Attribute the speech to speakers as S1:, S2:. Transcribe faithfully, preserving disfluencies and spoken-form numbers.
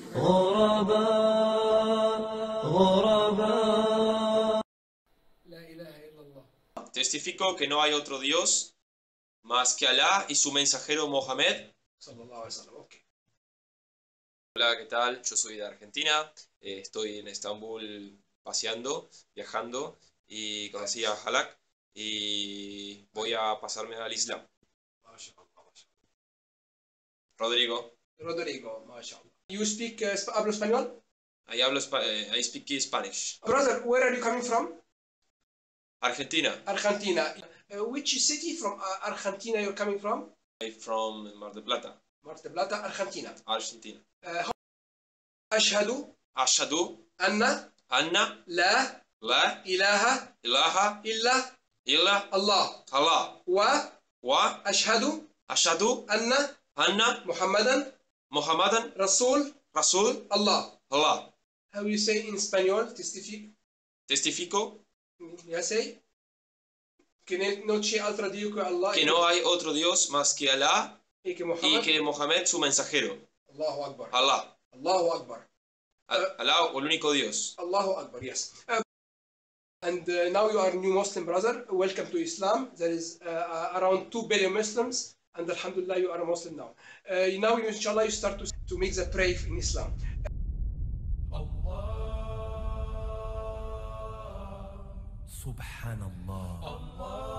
S1: غرباء غرباء.
S2: لا إله إلا الله.
S3: Testifico que no hay otro Dios más que Alá y su mensajero Mohammed.
S2: صلى الله عليه وسلم. أوكي.
S3: Hola, ¿qué tal? Yo soy de Argentina, eh, estoy en Estambul paseando, viajando y conocí a Halak y voy a pasarme al Islam.
S2: ما شاء الله ما شاء الله.
S3: Rodrigo,
S2: Rodrigo, ما شاء الله. You speak uh, sp- hablo español?
S3: I hablo spa- eh, I speak Spanish.
S2: Brother, where are you coming from?
S3: Argentina,
S2: Argentina. Uh, which city from uh, Argentina you're coming from?
S3: I'm from Mar del Plata,
S2: Mar del Plata, Argentina.
S3: Argentina.
S2: Uh, أشهد
S3: Ashhadu
S2: أن
S3: anna
S2: لا
S3: la
S2: إله
S3: ilaha
S2: إلا
S3: illa
S2: الله
S3: Allah wa
S2: وأشهد
S3: ashhadu
S2: أن
S3: anna
S2: محمدا
S3: Muhammadan
S2: رسول
S3: Rasul
S2: الله.
S3: Allah.
S2: How you say in español? Testifico.
S3: Testifico
S2: Ya say. Que no c'è altro Dio che Allah
S3: que no hay otro Dios más que Alá
S2: e che
S3: y
S2: Muhammad.
S3: que Mohammed su mensajero.
S2: Allahu Akbar.
S3: Allah.
S2: Allahu Akbar.
S3: Alá, el único Dios.
S2: Allahu Akbar, yes. Uh, and uh, now you are a new Muslim brother. Welcome to Islam. There is uh, uh, around two billion Muslims, and Alhamdulillah, you are a Muslim now. Uh, now, inshallah, you start to, to make the prayer in Islam.
S1: سبحان الله.